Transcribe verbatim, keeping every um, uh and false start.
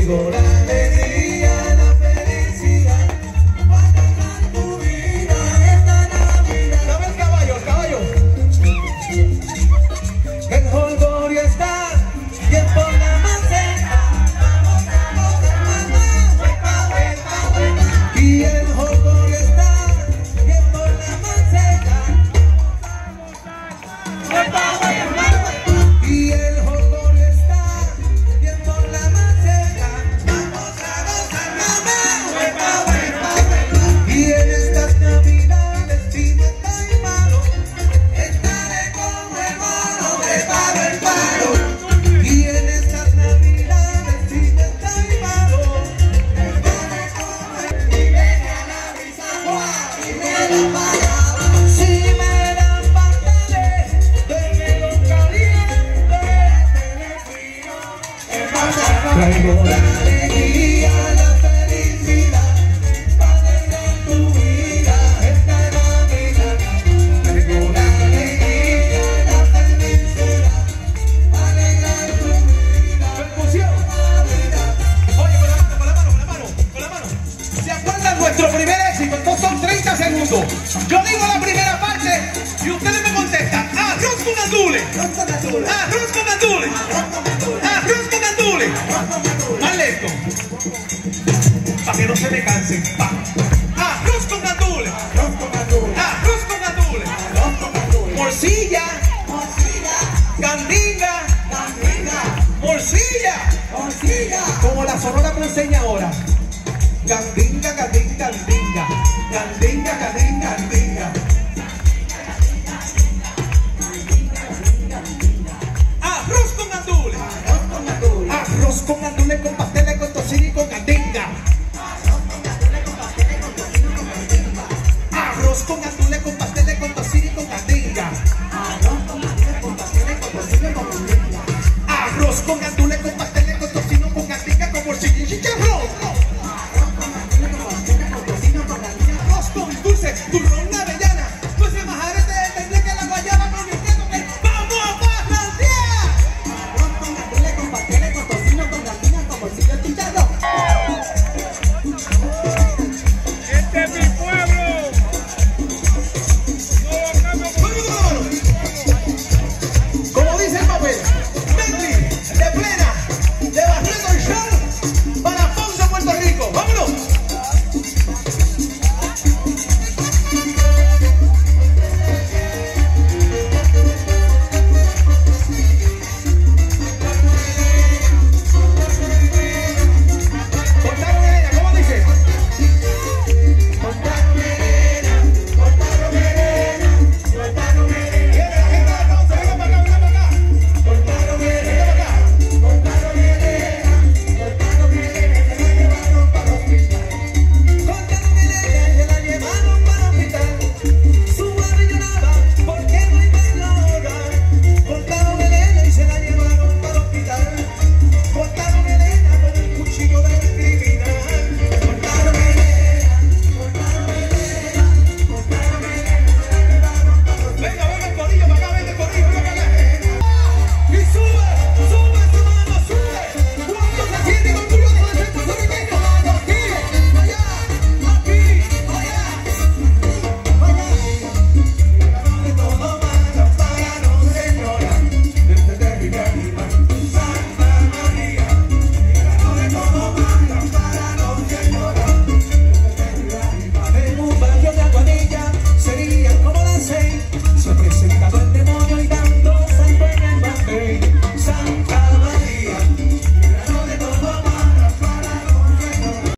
Traigo la alegría, la felicidad para dar tu vida esta Navidad. Dame el caballo, el caballo. El jolgorio está bien por la maceta. Vamos, vamos, hermana, huepa, huepa, huepa. Y el jolgorio está bien por la maceta. Huepa, huepa, huepa. Y el jolgorio está bien por la maceta. Vamos a gozar, mamá, huepa, huepa, huepa. Y en estas navidades pimienta y malo, estaré como el mono de palo en palo. Y en estas navidades pimienta y malo, estaré como el... Y viene a la brisa, ¡guau! Y me la para. Si me dan pasteles, démelo caliente, démelo frío. Traigo la alegría, la felicidad para alegrar tu vida esta Navidad. Traigo la alegría, la felicidad para alegrar tu vida. Percusión. Oye, con la mano, con la mano, con la mano, con la mano. ¿Se acuerdan nuestro primer éxito? Estos son treinta segundos. Yo digo la primera parte y ustedes me contestan. Arroz con gandules. Arroz con gandules. Arroz con gandules. Más lento. Para que no se me cansen. Pa. Arroz con gandules. Arroz con gandules. Arroz con gandules. Morcilla. Morcilla. Gandinga. Gandinga. Morcilla. Morcilla. Como la sonora me enseña ahora. Gandinga, gandinga, gandinga. Gandinga, gandinga, gandinga. Arroz con gandules. Arroz con gandules. Arroz con gandules con